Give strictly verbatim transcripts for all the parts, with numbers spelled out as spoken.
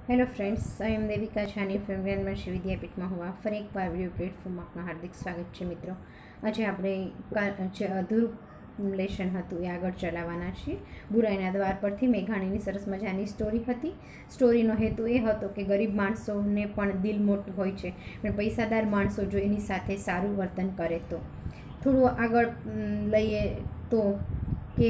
Hello friends, I am Devika Chhani from ज्ञानमर्षि विद्यापीठ में हुआ फरी एक बार विडियो प्लेटफॉर्म में आपका हार्दिक स्वागत है। मित्रों, आज આપણે જે અધૂરું લેશન હતું એ આગળ ચલાવવાના છીએ। બુરાઈના દ્વાર પરથી મેઘાણીની સરસ મજાની સ્ટોરી હતી। સ્ટોરીનો હેતુ એ હતો કે ગરીબ માણસોને પણ દિલ મોટું હોય છે, પણ પૈસાદાર માણસો જો એની સાથે સારું વર્તન કરે તો। થોડું આગળ લઈએ તો કે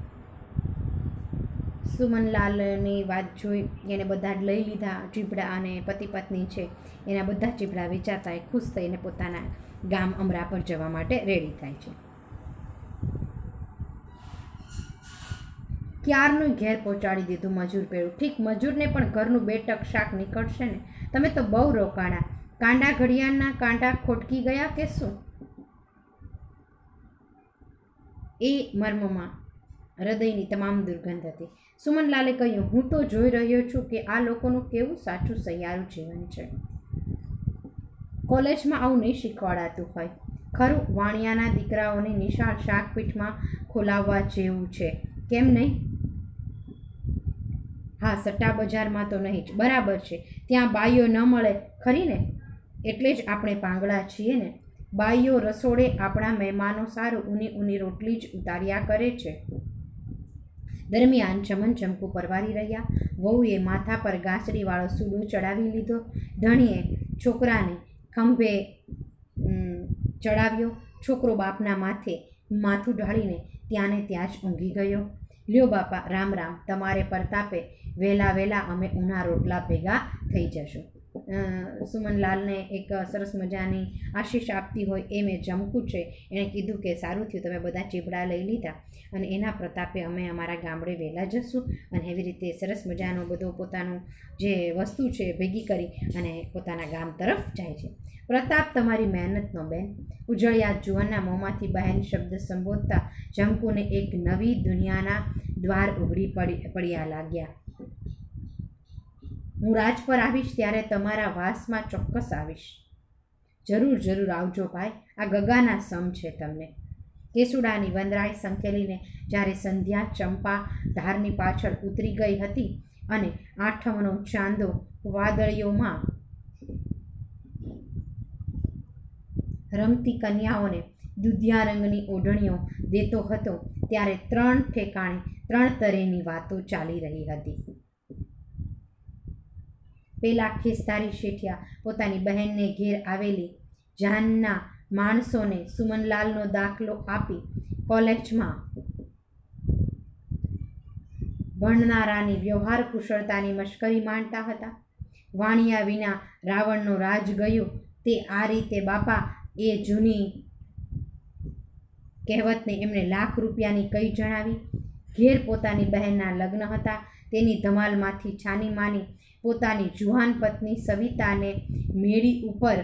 સુમનલાલની વાત જોઈ એને બધા જ લઈ લીધા ચીબડા, અને પતિ પત્ની છે એના બધા ચીબડા વેચાતા એ ખુશ થઈને પોતાના ગામ અમરા પર જવા માટે રેડી થાય છે। ક્યારનું ઘેર પહોંચાડી દીધું મજૂર પેડું। ઠીક, મજૂરને પણ ઘરનું બે ટક શાક નીકળશે ને। તમે તો બહુ રોકાણા, કાંડા ઘડિયાળના કાંટા ખોટકી ગયા કે શું? એ મર્મમાં હૃદયની તમામ દુર્ગંધ હતી। સુમનલાલે કહ્યું, હું તો જોઈ રહ્યો છું કે આ લોકોનું કેવું સાચું સહિયારું જીવન છે। કોલેજમાં આવું નહીં શીખવાડાતું હોય ખરું? વાણિયાના દીકરાઓની નિશાળ શાકપીઠમાં ખોલાવવા જેવું છે, કેમ નહીં? હા, સટ્ટા બજારમાં તો નહીં જ, બરાબર છે। ત્યાં બાઈઓ ન મળે ખરી ને, એટલે જ આપણે પાંગડા છીએ ને। બાઈઓ રસોડે આપણા મહેમાનો સારું ઊની ઊની રોટલી જ ઉતાર્યા કરે છે। દરમિયાન ચમન ચમકુ પરવારી રહ્યા। વહુએ માથા પર ગાંસડીવાળો સૂડો ચડાવી લીધો। ધણીએ છોકરાને ખંભે ચડાવ્યો। છોકરો બાપના માથે માથું ઢાળીને ત્યાં ને ત્યાં જ ઊંઘી ગયો। લ્યો બાપા, રામ રામ, તમારે પ્રતાપે વહેલા વહેલા અમે ઊના રોટલા ભેગા થઈ જશું। સુમનલાલને એક સરસ મજાની આશીષ આપતી હોય એ મેં જમકું છે એણે કીધું કે સારું થયું તમે બધા ચીબડા લઈ લીધા, અને એના પ્રતાપે અમે અમારા ગામડે વહેલા જશું। અને એવી રીતે સરસ મજાનો બધો પોતાનું જે વસ્તુ છે ભેગી કરી અને પોતાના ગામ તરફ જાય છે। પ્રતાપ તમારી મહેનતનો બેન, ઉજળિયા જુવાનના મોંમાંથી બહેન શબ્દ સંબોધતા જમકુને એક નવી દુનિયાના દ્વાર ઉઘડી પડી પડ્યા લાગ્યા। હું રાજ પર આવીશ ત્યારે તમારા વાસમાં ચોક્કસ આવીશ। જરૂર જરૂર આવજો ભાઈ, આ ગગાના સમ છે તમને। કેસુડાની વંદરાઈ સંકેલીને જ્યારે સંધ્યા ચંપા ધારની પાછળ ઉતરી ગઈ હતી અને આઠમનો ચાંદો વાદળીઓમાં રમતી કન્યાઓને દુધિયા રંગની ઓઢણીઓ દેતો હતો, ત્યારે ત્રણ ઠેકાણે ત્રણ તરેની વાતો ચાલી રહી હતી। પેલા ખેસ્તારી શેઠિયા પોતાની બહેનને ઘેર આવેલી જાનના માણસોને સુમનલાલનો દાખલો આપી કોલેજમાં ભણનારાની વ્યવહાર કુશળતાની મશ્કરી માંડતા હતા। વાણિયા વિના રાવણનો રાજ ગયું, તે આ રીતે બાપા એ જૂની કહેવતને એમણે લાખ રૂપિયાની કઈ જણાવી। ઘેર પોતાની બહેનના લગ્ન હતા, તેની ધમાલમાંથી છાની માની પોતાની જુવાન પત્ની સવિતાને મેળી ઉપર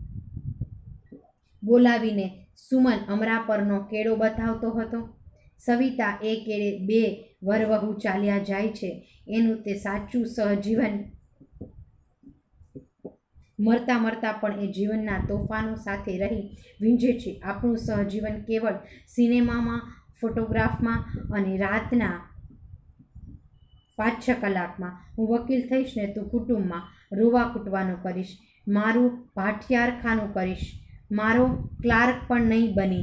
બોલાવીને સુમન અમરા પરનો કેળો બતાવતો હતો। સવિતા એ કેળે બે વરવહુ ચાલ્યા જાય છે એનું તે સાચું સહજીવન। મરતા મરતા પણ એ જીવનના તોફાનો સાથે રહી વીંઝે છે। આપણું સહજીવન કેવળ સિનેમામાં, ફોટોગ્રાફમાં અને રાતના પાંચ છ કલાકમાં। હું વકીલ થઈશ ને તું કુટુંબમાં રોવા કૂટવાનું કરીશ, મારું ભાટિયારખાનું કરીશ, મારો ક્લાર્ક પણ નહીં બની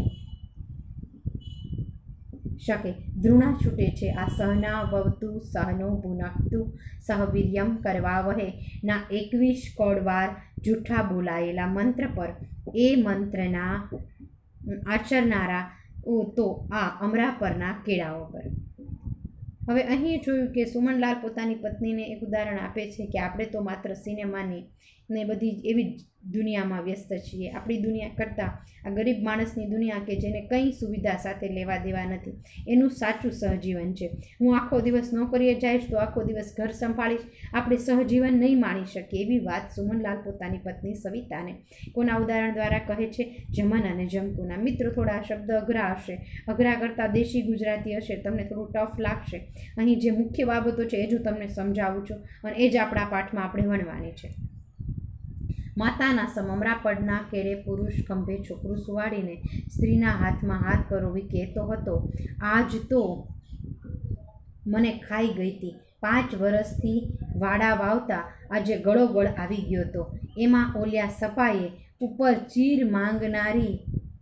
શકે। ધૃણા છૂટે છે આ સહનાવવતુ સહનો ભુનક્તુ સહવીર્યમ કરવાવહે ના એકવીસ કોડવાર જૂઠા બોલાયેલા મંત્ર પર એ મંત્રના આચરનારા તો આ અમરા પરના કેળાઓ પર। હવે અહીં જોયું કે સુમનલાલ પોતાની પત્નીને એક ઉદાહરણ આપે છે કે આપણે તો માત્ર સિનેમાની ને બધી એવી દુનિયામાં વ્યસ્ત છીએ। આપણી દુનિયા કરતાં આ ગરીબ માણસની દુનિયા કે જેને કંઈ સુવિધા સાથે લેવા દેવા નથી, એનું સાચું સહજીવન છે। હું આખો દિવસ નોકરીએ જઈશ તો આખો દિવસ ઘર સંભાળીશ, આપણે સહજીવન નહીં માણી શકીએ। એવી વાત સુમનલાલ પોતાની પત્ની સવિતાને કોના ઉદાહરણ દ્વારા કહે છે? જમન અને જમકુના। મિત્રો, થોડા શબ્દ અઘરા હશે, અઘરા કરતાં દેશી ગુજરાતી હશે, તમને થોડું ટફ લાગશે। અહીં જે મુખ્ય બાબતો છે એ જ હું તમને સમજાવું છું અને એ જ આપણા પાઠમાં આપણે ભણવાની છે। માતાના સમમરા પડના કેળે પુરુષ ખંભે છોકરું સુવાડીને સ્ત્રીના હાથમાં હાથ પરોવી કહેતો હતો, આજ તો મને ખાઈ ગઈ હતી, પાંચ વર્ષથી વાડા વાવતા આજે ગળોગળ આવી ગયો હતો. એમાં ઓલ્યા સપાએ ઉપર ચીર માંગનારી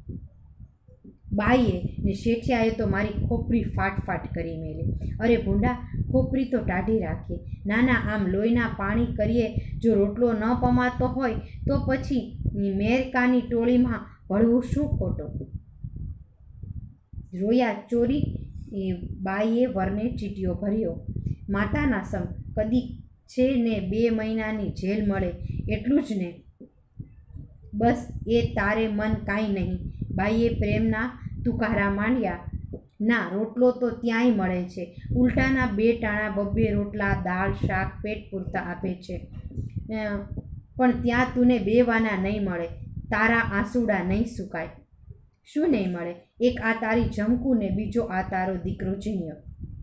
બાઈએ ને શેઠિયાએ તો મારી ખોપરી ફાટફાટ કરી મેલી. અરે ભૂંડા, ખોપરી તો ટાઢી રાખીએ. નાના આમ લોહીના પાણી કરીએ. જો રોટલો ન પમાતો હોય તો પછી મેરકાની ટોળીમાં ભળવું શું ખોટું? રોયા ચોરી બાઈએ વરને ચીટીઓ ભર્યો. માતાના સમ કદી છે ને બે મહિનાની જેલ મળે એટલું જ ને. બસ એ તારે મન કાંઈ નહીં. બાઈએ પ્રેમના તુકારા માંડ્યા. ના, રોટલો તો ત્યાંય મળે છે. ઉલટાના બે ટાણા બબ્બે રોટલા દાળ શાક પેટ પૂરતા આપે છે. પણ ત્યાં તુને બે વાના નહીં મળે. તારા આંસુડા નહીં સુકાય. શું નહીં મળે? એક આ તારી જમકુ ને બીજો આ તારો દીકરો જીણ્યો.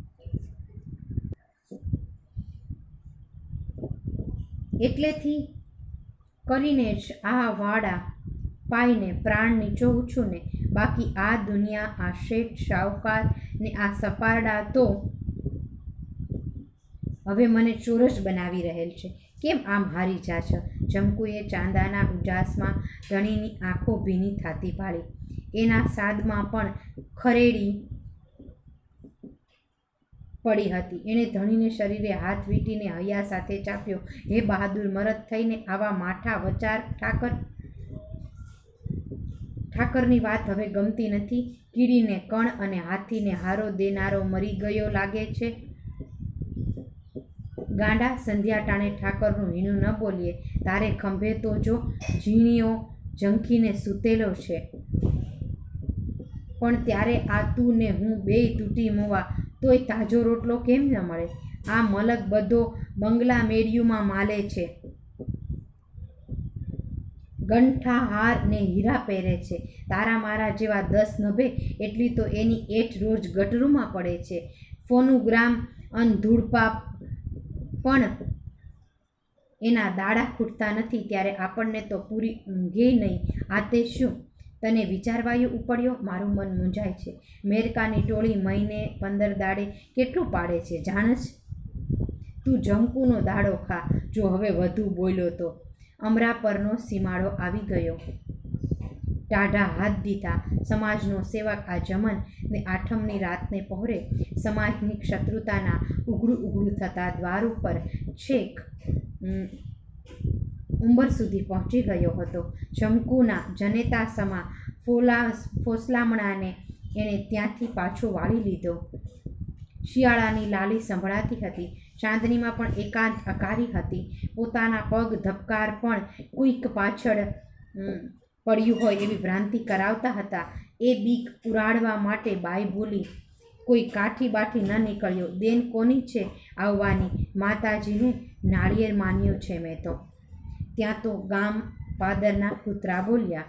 એટલેથી કરીને જ આ વાડા પાઈને પ્રાણ નીચોવું છું ને. બાકી આ દુનિયા, આ શેઠ શાહુકાર ને આ સપારડા તો હવે મને ચોરસ બનાવી રહેલ છે. કેમ આમ હારી જા છો? જમકુએ ચાંદાના ઉજાસમાં ધણીની આંખો ભીની થાતી પાડી. એના સાદમાં પણ ખરેડી પડી હતી. એણે ધણીને શરીરે હાથ વીંટીને હૈયા સાથે ચાપ્યો. હે બહાદુર મરદ થઈને આવા માઠા વચાર ઠાકર ઠાકરની વાત હવે ગમતી નથી. કીડીને કણ અને હાથીને હારો દેનારો મરી ગયો લાગે છે. ગાંડા, સંધ્યા ટાણે ઠાકરનું હીણું ન બોલીએ. તારે ખંભે તો જો ઝીણીઓ ઝંખીને સૂતેલો છે. પણ ત્યારે આ તું ને હું બેય તૂટી મોવા તોય તાજો રોટલો કેમ ન મળે? આ મલક બધો બંગલા મેળિયુંમાં માલે છે. ગંઠા હાર ને હીરા પહેરે છે. તારા મારા જેવા દસ નભે એટલી તો એની એઠ રોજ ગટરૂમાં પડે છે. ફોનુગ્રામ અન ધૂળપા પણ એના દાડા ખૂટતા નથી. ત્યારે આપણને તો પૂરી ઊંઘે નહીં. આ તે શું તને વિચારવાયું ઉપડ્યો? મારું મન મૂંઝાય છે. મેરકાની ટોળી મહિને પંદર દાડે કેટલું પાડે છે જાણસ? તું જમકુનો દાડો ખા. જો હવે વધુ બોલ્યો તો અમરા પરનો સીમાડો આવી ગયો. ટાઢા હાથ દીધા. સમાજનો સેવક આ જમન ને આઠમની રાતને પહોરે સમાજની શત્રુતાના ઉઘડું ઉઘડું થતા દ્વાર ઉપર છેક ઉંબર સુધી પહોંચી ગયો હતો. જમકુના જનેતા સમા ફોલા ફોસલામણાને એણે ત્યાંથી પાછો વાળી લીધો. શિયાળાની લાલી સંભળાતી હતી. ચાંદનીમાં પણ એકાંત અકારી હતી. પોતાના પગ ધબકાર પણ કોઈક પાછળ પડ્યું હોય એવી ભ્રાંતિ કરાવતા હતા. એ બીક ઉરાડવા માટે બાઈ બોલી, કોઈ કાઠી બાઠી ન નીકળ્યો. દેન કોની છે આવવાની? માતાજીને નાળિયેર માન્યું છે મેં તો. ત્યાં તો ગામ પાદરના કૂતરા બોલ્યા.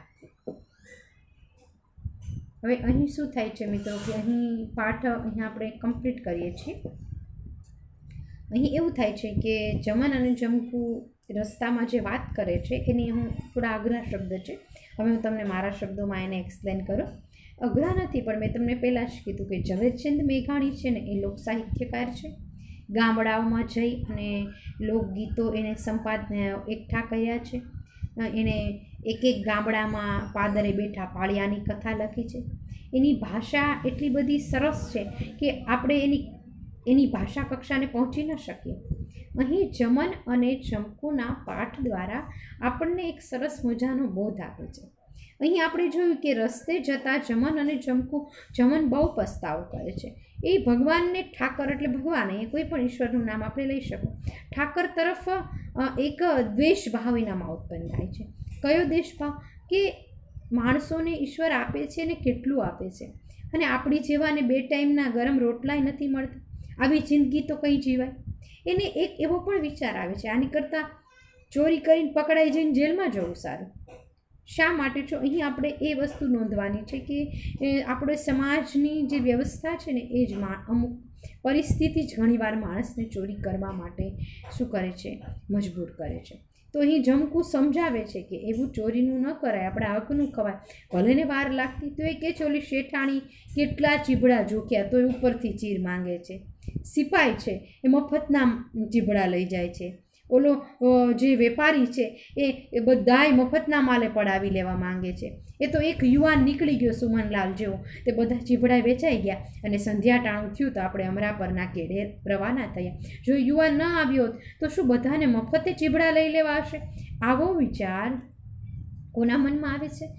હવે અહીં શું થાય છે મિત્રો કે અહીં પાઠ અહીં આપણે કમ્પ્લીટ કરીએ છીએ. અહીં એવું થાય છે કે જમન અને જમકુ રસ્તામાં જે વાત કરે છે એની હું થોડા અઘરા શબ્દ છે. હવે હું તમને મારા શબ્દોમાં એને એક્સપ્લેન કરું. અઘરા નથી, પણ મેં તમને પહેલાં જ કીધું કે ઝવેરચંદ મેઘાણી છે ને એ લોક સાહિત્યકાર છે. ગામડાઓમાં જઈ અને લોકગીતો એને સંપાદ એકઠા કર્યા છે. એણે એક એક ગામડામાં પાદરે બેઠા પાળિયાની કથા લખી છે. એની ભાષા એટલી બધી સરસ છે કે આપણે એની એની ભાષા કક્ષાને પહોંચી ન શકીએ. અહીં જમન અને જમકુના પાઠ દ્વારા આપણને એક સરસ મજાનો બોધ આપે છે. અહીં આપણે જોયું કે રસ્તે જતાં જમન અને જમકુ જમન બહુ પસ્તાવો કરે છે. એ ભગવાનને ઠાકર એટલે ભગવાન, એ કોઈ પણ ઈશ્વરનું નામ આપણે લઈ શકો. ઠાકર તરફ એક દ્વેષ ભાવ એનામાં ઉત્પન્ન થાય છે. કયો દ્વેષ ભાવ? કે માણસોને ઈશ્વર આપે છે ને કેટલું આપે છે, અને આપણી જેવાને બે ટાઈમના ગરમ રોટલાય નથી મળતા. આવી જિંદગી તો કંઈ જીવાય. એને એક એવો પણ વિચાર આવે છે, આની કરતાં ચોરી કરીને પકડાઈ જઈને જેલમાં જવું સારું. શા માટે? જો અહીં આપણે એ વસ્તુ નોંધવાની છે કે આપણે સમાજની જે વ્યવસ્થા છે ને એ જ અમુક પરિસ્થિતિ જ ઘણીવાર માણસને ચોરી કરવા માટે શું કરે છે? મજબૂર કરે છે. તો અહીં જમકુ સમજાવે છે કે એવું ચોરીનું ન કરાય, આપણા હકનું ખવાય. ભલેને વાર લાગતી તો એ કે છે ઓલી શેઠાણી કેટલા ચીબડા ઝોક્યા તો એ ઉપરથી ચીર માંગે છે. સિપાઈ છે એ મફતના ચીભડા લઈ જાય છે, ઓલો જે વેપારી છે એ બધાય મફતના માલે પડાવી લેવા માંગે છે. એ તો એક યુવાન નીકળી ગયો સુમનલાલ જેવો, તે બધા ચીભડા વેચાઈ ગયા અને સંધ્યા ટાણું થયું તો આપણે અમરાપરના કેડે રવાના થયા. જો યુવાન ન આવ્યો તો શું બધાને મફતે ચીભડા લઈ લેવા હશે? આવો વિચાર કોના મનમાં આવે છે?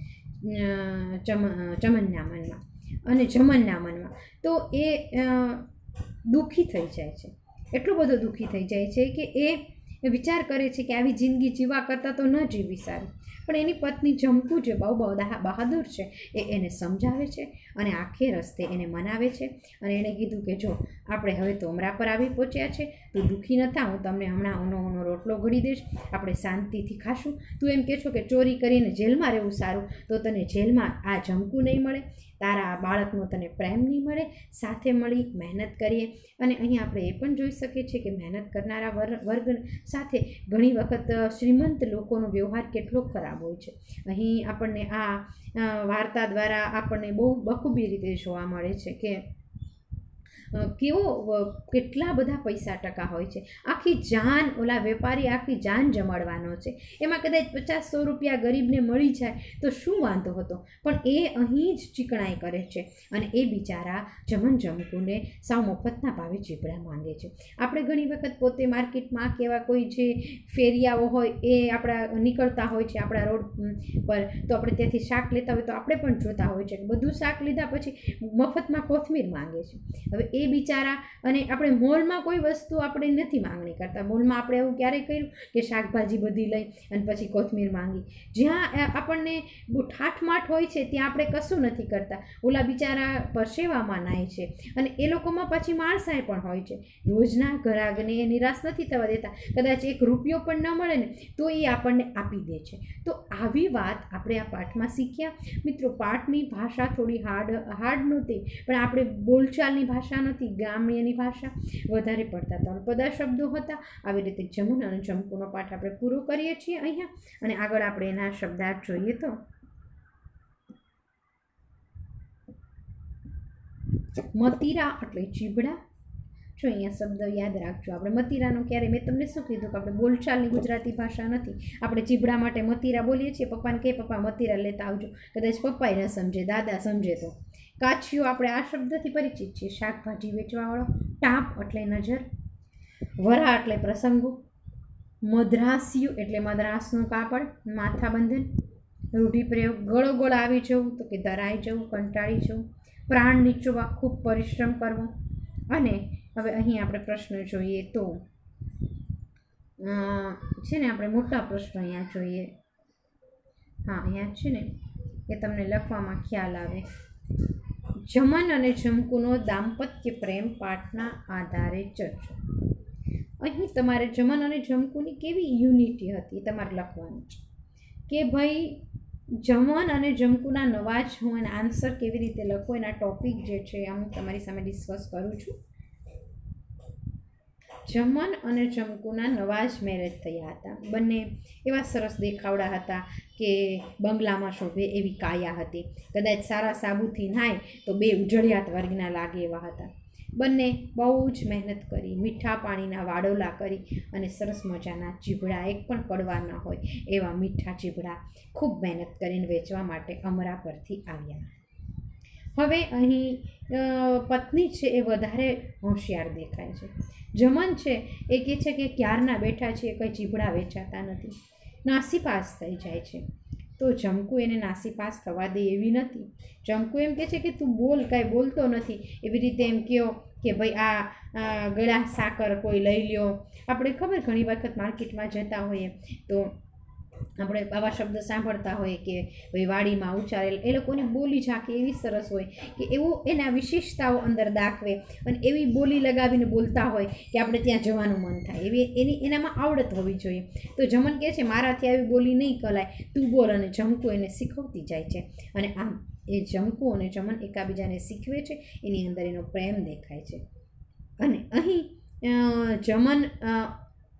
ચમ ચમનના મનમાં અને જમનના મનમાં. તો એ દુઃખી થઈ જાય છે, એટલો બધો દુઃખી થઈ જાય છે કે એ વિચાર કરે છે કે આવી જિંદગી જીવા કરતાં તો ન જીવી સારું. પણ એની પત્ની જમકુ જે બહુ બહાદુર છે એ એને સમજાવે છે અને આખે રસ્તે એને મનાવે છે અને એણે કીધું કે જો આપણે હવે તો અમરા પર આવી પહોંચ્યા છે, તું દુઃખી ન થા, હું તમને હમણાં ઓનો ઓનો રોટલો ઘડી દઈશ, આપણે શાંતિથી ખાશું. તું એમ કહે છો કે ચોરી કરીને જેલમાં રહેવું સારું, તો તને જેલમાં આ જમકુ નહીં મળે, તારા આ બાળકનો તને પ્રેમ નહીં મળે. સાથે મળી મહેનત કરીએ. અને અહીં આપણે એ પણ જોઈ શકીએ છીએ કે મહેનત કરનારા વર્ગ સાથે ઘણી વખત શ્રીમંત લોકોનો વ્યવહાર કેટલો ખરાબ હોય છે. અહીં આપણને આ વાર્તા દ્વારા આપણને બહુ બખૂબી રીતે જોવા મળે છે કે કેવો કેટલા બધા પૈસા ટકા હોય છે. આખી જાન ઓલા વેપારી આખી જાન જમાડવાનો છે, એમાં કદાચ પચાસ સો રૂપિયા ગરીબને મળી જાય તો શું વાંધો હતો, પણ એ અહીં જ ચીકણાઈ કરે છે અને એ બિચારા જમન જમકુને સાવ મફતના ભાવે ચીપડા માંગે છે. આપણે ઘણી વખત પોતે માર્કેટમાં કે એવા કોઈ જે ફેરિયાઓ હોય એ આપણા નીકળતા હોય છે આપણા રોડ પર, તો આપણે ત્યાંથી શાક લેતા હોય તો આપણે પણ જોતા હોય છે કે બધું શાક લીધા પછી મફતમાં કોથમીર માંગે છે. હવે એ બિચારા, અને આપણે મોલમાં કોઈ વસ્તુ આપણે નથી માંગણી કરતા. મોલમાં આપણે એવું ક્યારેય કર્યું કે શાકભાજી બધી લઈ અને પછી કોથમીર માંગી? જ્યાં આપણને ઠાઠમાઠ હોય છે ત્યાં આપણે કશું નથી કરતા. ઓલા બિચારા પરસેવામાં નાય છે અને એ લોકોમાં પછી માણસાઈ પણ હોય છે. રોજના ગ્રાહકને એ નિરાશ નથી થવા દેતા. કદાચ એક રૂપિયો પણ ન મળે ને તો એ આપણને આપી દે છે. તો આવી વાત આપણે આ પાઠમાં શીખ્યા. મિત્રો, પાઠની ભાષા થોડી હાર્ડ હાર્ડ નહોતી, પણ આપણે બોલચાલની ભાષા નથી, ગ્રામ્યની ભાષા, વધારે પડતા તળપદા શબ્દો હતા. આવી રીતે જમન અને જમકુનો પાઠ આપણે પૂરો કરીએ છીએ અહીંયા. અને આગળ આપણે એના શબ્દાર્થ જોઈએ તો મતીરા એટલે ચીબડા. જો અહીંયા શબ્દ યાદ રાખજો આપણે. મતીરાનો ક્યારે, મેં તમને શું કીધું કે આપણે બોલચાલની ગુજરાતી ભાષા નથી. આપણે ચીબડા માટે મતીરા બોલીએ છીએ. પપ્પાને કહે પપ્પા મતીરા લેતા આવજો, કદાચ પપ્પાએ ન સમજે, દાદા સમજે તો. કાચિયો આપણે આ શબ્દથી પરિચિત છીએ, શાકભાજી વેચવાવાળો. ટાંપ એટલે નજર. વરા એટલે પ્રસંગો. મદ્રાસિયું એટલે મદ્રાસનું કાપડ, માથાબંધન. રૂઢિપ્રયોગ ગળો ગળ આવી જવું તો કે ધરાઈ જવું, કંટાળી જવું. પ્રાણ નીચોવા, ખૂબ પરિશ્રમ કરવો. અને હવે અહીં આપણે પ્રશ્ન જોઈએ તો છે ને, આપણે મોટા પ્રશ્ન અહીંયા જોઈએ. હા, અહીંયા છે ને એ તમને લખવામાં ખ્યાલ આવે. જમન અને જમકુનો દાંપત્ય પ્રેમ પાઠના આધારે ચર્ચા. અહીં તમારે જમન અને જમકુની કેવી યુનિટી હતી તમારે લખવાનું છે કે ભાઈ જમન અને જમકુના નવા જ હું એના આન્સર કેવી રીતે લખો, એના ટોપિક જે છે હું તમારી સામે ડિસ્કસ કરું છું. જમન અને જમકુના નવા જ મેરેજ થયા હતા. બંને એવા સરસ દેખાવડા હતા કે બંગલામાં શોભે એવી કાયા હતી. કદાચ સારા સાબુથી નાય તો બે ઉજળિયાત વર્ગના લાગે એવા હતા. બંને બહુ જ મહેનત કરી, મીઠા પાણીના વાડોલા કરી અને સરસ મજાના ચીભડા, એક પણ કડવા ન હોય એવા મીઠા ચીભડા ખૂબ મહેનત કરીને વેચવા માટે અમરા પરથી આવ્યા. હવે અહીં પત્ની છે એ વધારે હોશિયાર દેખાય છે. જમન છે એ કહે છે કે ક્યારના બેઠા છે, કંઈ ચીભડા વેચાતા નથી, નાસીપાસ થઈ જાય છે. તો જમકુ એને નાસીપાસ થવા દે એવી નથી. જમકુ એમ કહે છે કે તું બોલ, કાંઈ બોલતો નથી. એવી રીતે એમ કહો કે ભાઈ આ ગળા સાકર કોઈ લઈ લ્યો. આપણે ખબર ઘણી વખત માર્કેટમાં જતા હોઈએ તો આપણે આવા શબ્દ સાંભળતા હોઈએ કે ભાઈ વાડીમાં ઉચ્ચારેલ, એ લોકોની બોલી ઝાંખી એવી સરસ હોય કે એવું એના વિશેષતાઓ અંદર દાખવે અને એવી બોલી લગાવીને બોલતા હોય કે આપણે ત્યાં જવાનું મન થાય. એવી એની એનામાં આવડત હોવી જોઈએ. તો જમન કહે છે મારાથી આવી બોલી નહીં કલાય, તું બોલ. અને જમકુ એને શીખવતી જાય છે. અને આમ એ જમકુ અને જમન એકાબીજાને શીખવે છે. એની અંદર એનો પ્રેમ દેખાય છે. અને અહીં જમન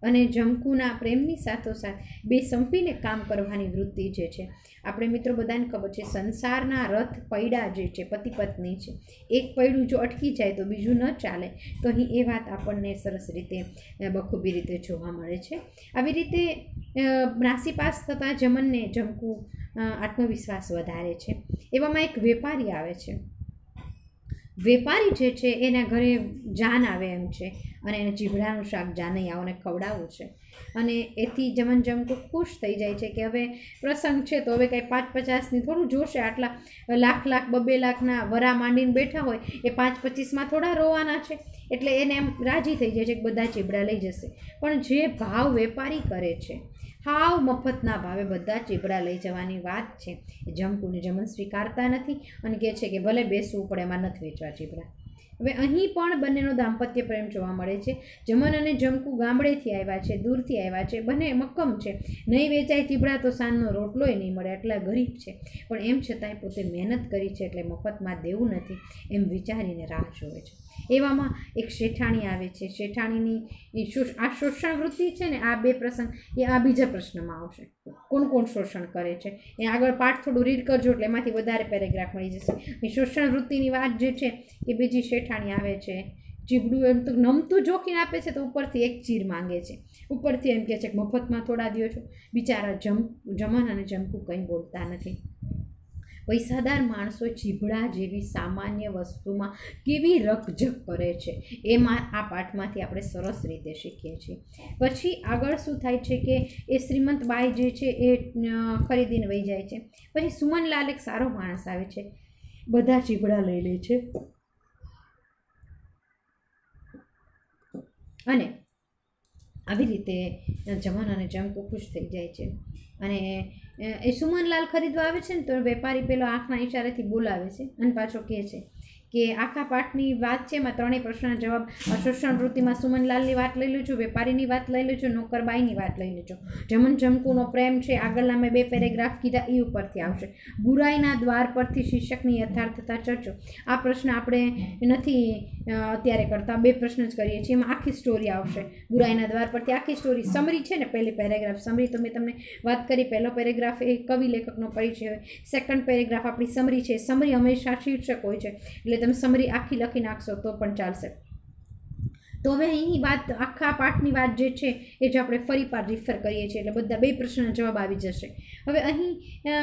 અને જમકુના પ્રેમની સાથોસાથ બે સંપીને કામ કરવાની વૃત્તિ જે છે, આપણે મિત્રો બધાને ખબર છે સંસારના રથ પૈડા જે છે પતિ પત્ની છે, એક પૈડું જો અટકી જાય તો બીજું ન ચાલે. તો અહીં એ વાત આપણને સરસ રીતે બખૂબી રીતે જોવા મળે છે. આવી રીતે નાસીપાસ થતાં જમનને જમકુ આત્મવિશ્વાસ વધારે છે. એવામાં એક વેપારી આવે છે. વેપારી જે છે એના ઘરે જાન આવે એમ છે અને એને ચીભડાનું શાક જાનૈયાઓને ખવડાવવું છે. અને એથી જમન જમકુ ખુશ થઈ જાય છે કે હવે પ્રસંગ છે તો હવે કંઈ પાંચ પચાસની થોડું જોશે. આટલા લાખ લાખ બબે લાખના વરા માંડીને બેઠા હોય એ પાંચ પચીસમાં થોડા રોવાના છે. એટલે એને એમ રાજી થઈ જાય છે કે બધા ચીબડા લઈ જશે. પણ જે ભાવ વેપારી કરે છે, હાવ મફતના ભાવે બધા ચીબડા લઈ જવાની વાત છે, એ જમકુને જમન સ્વીકારતા નથી અને કહે છે કે ભલે બેસવું પડે, એમાં નથી વેચવા ચીબડા. હવે અહીં પણ બંનેનો દાંપત્ય પ્રેમ જોવા મળે છે. જમન અને જમકુ ગામડેથી આવ્યા છે, દૂરથી આવ્યા છે, બંને મક્કમ છે નહીં વેચાય ચીબડા તો સાંજનો રોટલોય નહીં મળે, એટલા ગરીબ છે. પણ એમ છતાંય પોતે મહેનત કરી છે એટલે મફતમાં દેવું નથી એમ વિચારીને રાહ જોવે છે. એવામાં એક શેઠાણી આવે છે. શેઠાણીની આ શોષણ વૃત્તિ છે ને, આ બે પ્રસંગ એ આ બીજા પ્રશ્નમાં આવશે. કોણ કોણ શોષણ કરે છે એ આગળ પાઠ થોડું રીડ કરજો એટલે એમાંથી વધારે પેરેગ્રાફ મળી જશે. એ શોષણ વૃત્તિની વાત જે છે કે બીજી શેઠાણી આવે છે, ચીબડું એમ તો નમતું જોખીને આપે છે તો ઉપરથી એક ચીર માંગે છે, ઉપરથી એમ કહે છે કે મફતમાં થોડા દો છો. બિચારા જમ જમન અને જમકુ કંઈ બોલતા નથી. પૈસાદાર માણસો ચીભડા જેવી સામાન્ય વસ્તુમાં કેવી રકઝક કરે છે એમાં આ પાઠમાંથી આપણે સરસ રીતે શીખીએ છીએ. પછી આગળ શું થાય છે કે એ શ્રીમંત બાઈ જે છે એ ખરીદીને વહી જાય છે. પછી સુમનલાલ એક સારો માણસ આવે છે, બધા ચીભડા લઈ લે છે અને આવી રીતે જમન અને જમકુ ખુશ થઈ જાય છે. અને એ સુમનલાલ ખરીદવા આવે છે ને તો વેપારી પેલો આંખના ઈશારેથી બોલાવે છે અને પાછો કહે છે કે આખા પાઠની વાત છે એમાં ત્રણેય પ્રશ્નના જવાબ શોષણ વૃત્તિમાં સુમનલાલની વાત લઈ લેજો, વેપારીની વાત લઈ લેજો, નોકરબાઈની વાત લઈ લેજો. જમન જમકુનો પ્રેમ છે આગળના મેં બે પેરેગ્રાફ કીધા એ ઉપરથી આવશે. બુરાઈના દ્વાર પરથી શિક્ષકની યથાર્થતા ચર્ચો. આ પ્રશ્ન આપણે નથી અત્યારે કરતા, બે પ્રશ્ન જ કરીએ છીએ, એમાં આખી સ્ટોરી આવશે. બુરાઈના દ્વાર પરથી આખી સ્ટોરી સમરી છે ને, પહેલી પેરેગ્રાફ સમરી તો મેં તમને વાત કરી. પહેલો પેરેગ્રાફ એ કવિ લેખકનો પરિચય હોય, સેકન્ડ પેરેગ્રાફ આપણી સમરી છે. સમરી હંમેશા શીર્ષક હોય છે એટલે તમે સમરી આખી લખી નાખશો તો પણ ચાલશે. તો હવે અહીં વાત આખા પાઠની વાત જે છે એ જ આપણે ફરી પાર રિફર કરીએ છીએ એટલે બધા બે પ્રશ્નના જવાબ આવી જશે. હવે અહીં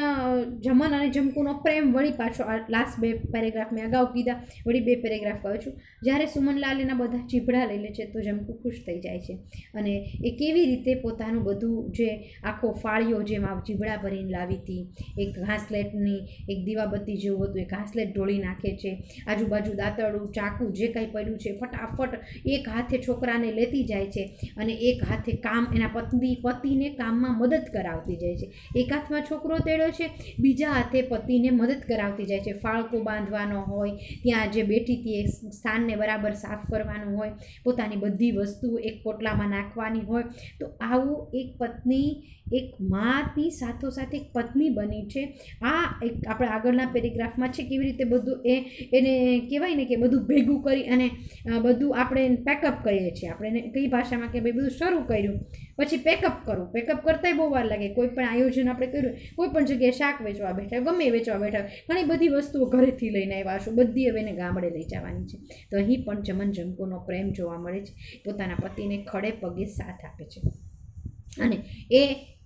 જમન અને જમકુનો પ્રેમ વળી પાછો આ લાસ્ટ બે પેરેગ્રાફ મેં અગાઉ કીધા, વળી બે પેરેગ્રાફ કહું છું. જ્યારે સુમનલાલ એના બધા ચીભડા લઈ લે છે તો જમકુ ખુશ થઈ જાય છે અને એ કેવી રીતે પોતાનું બધું જે આખો ફાળિયો જેમાં ચીભડા ભરીને લાવી હતી, એક ઘાસલેટની એક દીવાબત્તી જેવું હતું, એ ઘાસલેટ ઢોળી નાખે છે, આજુબાજુ દાંતરડું ચાકુ જે કંઈ પડ્યું છે ફટાફટ એક હાથે છોકરાને લેતી જાય છે અને એક હાથે કામ એના પત્ની પતિને કામમાં મદદ કરાવતી જાય છે. એક હાથમાં છોકરો તેડ્યો છે, બીજા હાથે પતિને મદદ કરાવતી જાય છે. ફાળકો બાંધવાનો હોય, ત્યાં જે બેઠી હતી એ સ્થાનને બરાબર સાફ કરવાનું હોય, પોતાની બધી વસ્તુ એક પોટલામાં નાખવાની હોય. તો આવું એક પત્ની એક માની સાથોસાથ એક પત્ની બની છે. આ એક આપણે આગળના પેરેગ્રાફમાં છે કેવી રીતે બધું એ એને કહેવાય ને કે બધું ભેગું કરી અને બધું આપણે પેકઅપ કરીએ છીએ. આપણે કઈ ભાષામાં કે ભાઈ બધું શરૂ કર્યું પછી પેકઅપ કરવું. પેકઅપ કરતાંય બહુ વાર લાગે. કોઈ પણ આયોજન આપણે કર્યું, કોઈ પણ જગ્યાએ શાક વેચવા બેઠા, ગમે વેચવા બેઠા, ઘણી બધી વસ્તુઓ ઘરેથી લઈને આવ્યા છું, બધી હવે એને ગામડે લઈ જવાની છે. તો અહીં પણ જમન જમકુનો પ્રેમ જોવા મળે છે. પોતાના પતિને ખડે પગે સાથ આપે છે અને એ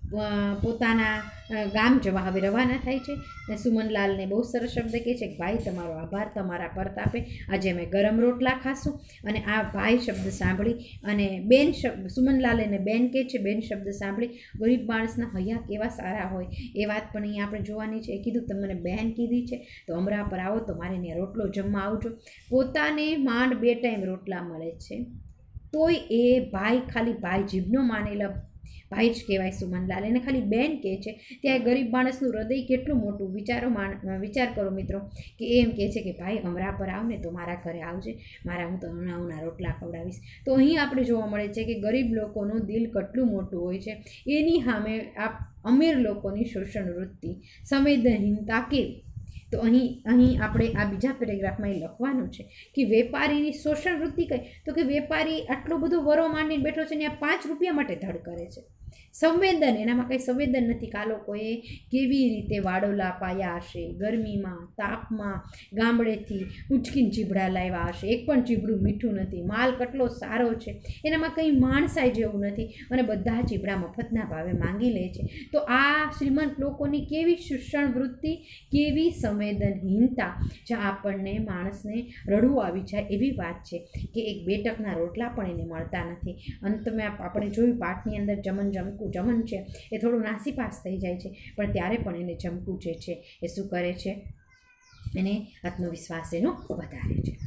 પોતાના ગામ જવા હવે રવાના થાય છે. સુમનલાલને બહુ સરસ શબ્દ કહે છે કે ભાઈ તમારો આભાર, તમારા પરતાપે આજે અમે ગરમ રોટલા ખાશું. અને આ ભાઈ શબ્દ સાંભળી અને બેન શબ્દ સુમનલાલ એને બેન કહે છે. બેન શબ્દ સાંભળી ગરીબ માણસના હૈયા કેવા સારા હોય એ વાત પણ અહીંયા આપણે જોવાની છે. એ કીધું તમે મને બેન કીધી છે તો અમરા પર આવો તો મારે ત્યાં રોટલો જમવા આવજો. પોતાને માંડ બે ટાઈમ રોટલા મળે છે તોય એ ભાઈ ખાલી ભાઈ જીભનો માનેલા ભાઈ જ કહેવાય સુમનલાલ, એને ખાલી બેન કહે છે. ત્યાં ગરીબ માણસનું હૃદય કેટલું મોટું વિચારો માણ વિચાર કરો મિત્રો કે એમ કહે છે કે ભાઈ અમરા પર આવ ને તો મારા ઘરે આવજે, મારા હું તો ઉના ઉના રોટલા ખવડાવીશ. તો અહીં આપણે જોવા મળે છે કે ગરીબ લોકોનું દિલ કેટલું મોટું હોય છે. એની સામે આ અમીર લોકોની શોષણ વૃત્તિ, સંવેદનહીનતા કેવી. તો તો અહીં અહીં આપણે આ બીજા પેરેગ્રાફમાં એ લખવાનું છે કે વેપારીની શોષણ વૃત્તિ કઈ, તો કે વેપારી આટલો બધો વરો માંડીને બેઠો છે ને આ પાંચ રૂપિયા માટે ધડ કરે છે. સંવેદન, એનામાં કંઈ સંવેદન નથી કે આ લોકોએ કેવી રીતે વાડોલા પાયા હશે, ગરમીમાં તાપમાં ગામડેથી ઉચકીને ચીભડા લાવ્યા હશે, એક પણ ચીભડું મીઠું નથી, માલ કેટલો સારો છે, એનામાં કંઈ માણસાઈ જેવું નથી, અને બધા ચીભડા મફતના ભાવે માંગી લે છે. તો આ શ્રીમંત લોકોની કેવી શોષણ વૃત્તિ, કેવી સંવેદનહીનતા, જ્યાં આપણને માણસને રડવું આવી જાય એવી વાત છે કે એક બે ટકના રોટલા પણ એને મળતા નથી. અંતમાં આપણે જોયું પાઠની અંદર જમન જમકું જમન છે એ થોડું નાસીપાસ થઈ જાય છે, પણ ત્યારે પણ એને જમકું જે છે એ શું કરે છે, એને આત્મવિશ્વાસ એનો વધારે છે.